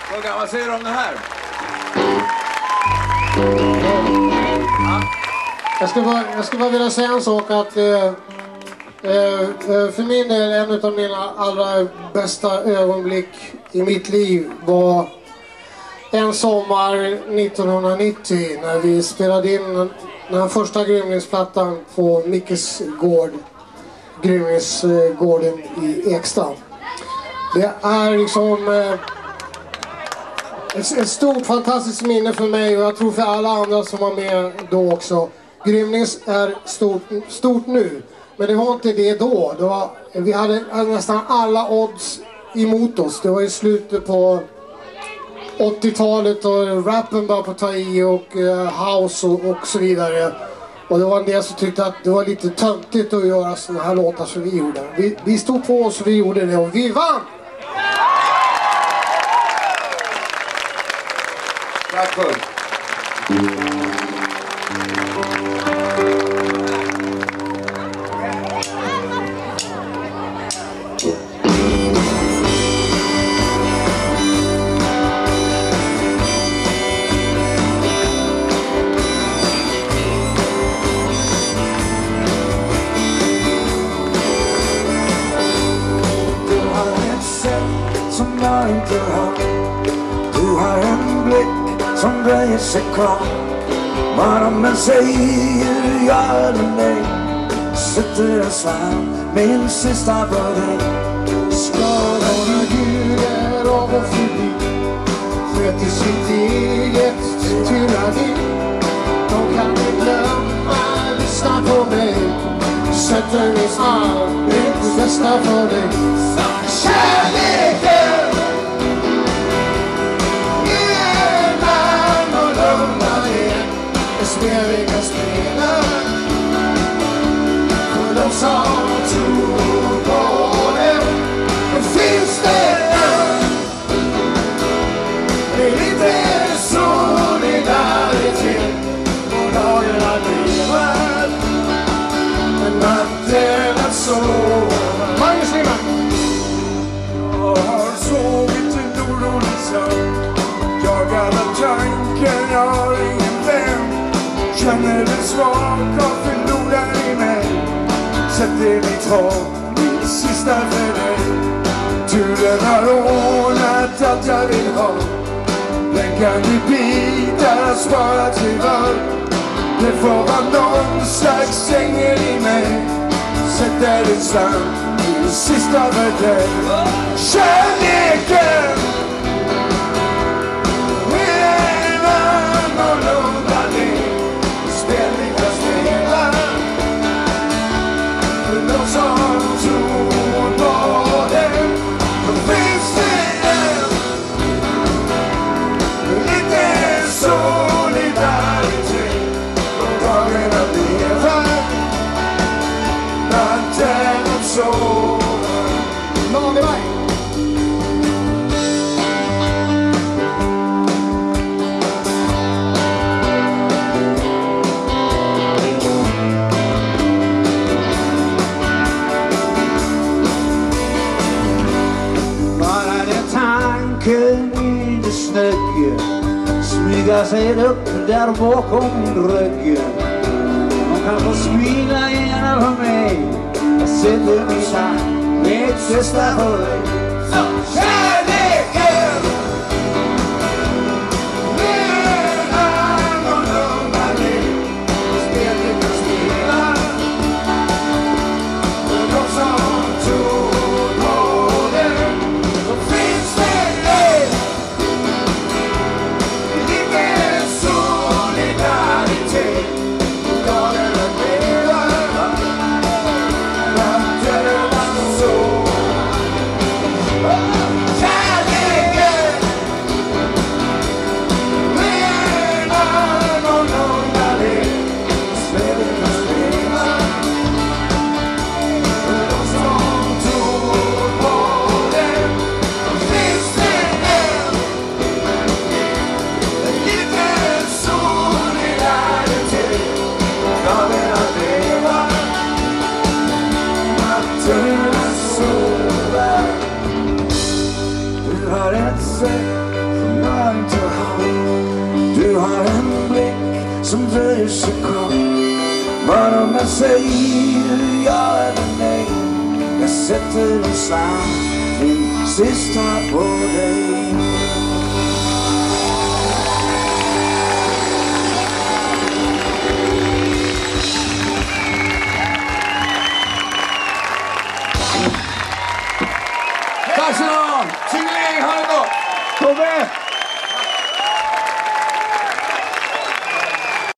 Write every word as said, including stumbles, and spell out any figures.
Fråga, vad säger du om det här? Ja. Jag skulle bara, jag skulle bara vilja säga en sak att eh, eh, för min del en av mina allra bästa ögonblick i mitt liv var en sommar nittonhundranittio när vi spelade in den första Grymlingsplattan på Mickes gård, Grymlingsgården i Ekstad. Det är liksom eh, ett, ett stort fantastiskt minne för mig och jag tror för alla andra som var med då också. Grymlings är stort, stort nu, men det var inte det då. Det var, vi hade nästan alla odds emot oss. Det var i slutet på åttiotalet och rappen började på ta i och uh, house och, och så vidare. Och det var en del som tyckte att det var lite töntigt att göra såna här låtar som vi gjorde. Vi, vi stod på oss och vi gjorde det och vi vann! Tack för. Du har en blick som dröjer sig kvar. Bara men säger ja eller nej. Sätter en svärm min sista på dig. Skadorna ljuger av och förbi. Sköter sitt eget tyranni. De kan inte glömma, lyssna på mig. Sätter min svärm mitt bästa för dig. Kärleken! Spel vi kan spela för de som tror på det. Och finns det med lite solidaritet och dagen att leva men natten att sova. Magnus Lindman. Jag har sovit en orolig sömn. Jagade tanken, jag har ingen vän. Känner dig svag och förlorar i mig. Sätter mitt hopp, mitt sista för dig. Turen har ordnat allt jag vill ha. Den kan du bitar och spara till var. Det får vara någon slags ängel i mig. Sätter din slant, mitt sista för dig. Kärleken! Med en annorlunda liv. Spel vi kan spela för de som tror på det. Då finns det en lite solidaritet och dagen att leva natten att sova. Någon i mig. I det snögge smyga sig upp där bakom min rygg. De kan få smila gärna för mig. Jag sätter mina mitt sista för dig. Kärleken! Med annorlunda liv. Spel vi kan spela för de som tror på det. Då finns det inte ha. Du har en blick som dröjer sig kvar. Bara om jag säger ja eller nej, jag sätter en slant, min sista på dig.